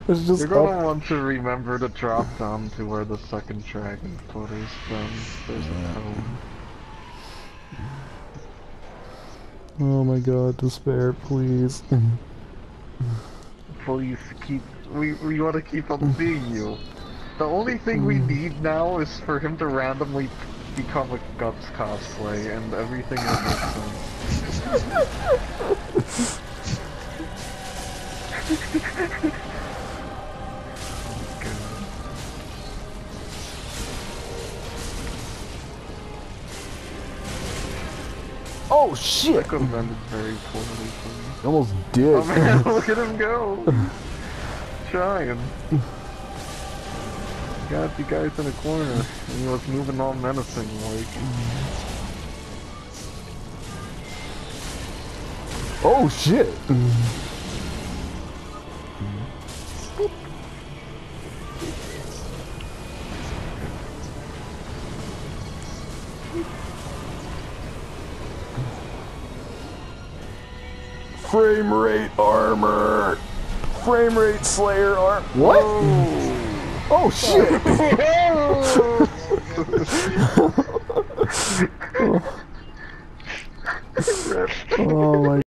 It's just You're gonna up. want to remember to drop down to where the second dragon foot is then. There's a cone. Oh my god, despair, please. Please keep... We wanna keep on seeing you. The only thing we need now is for him to randomly become a Guts cosplay, and everything will make sense. Oh That shit! could have ended very poorly for me. Almost did. Oh man, look at him go! Trying. Got you guys in a corner, and he was moving all menacing like. Oh shit! Frame rate armor! Frame rate slayer armor. What? Oh, Oh shit!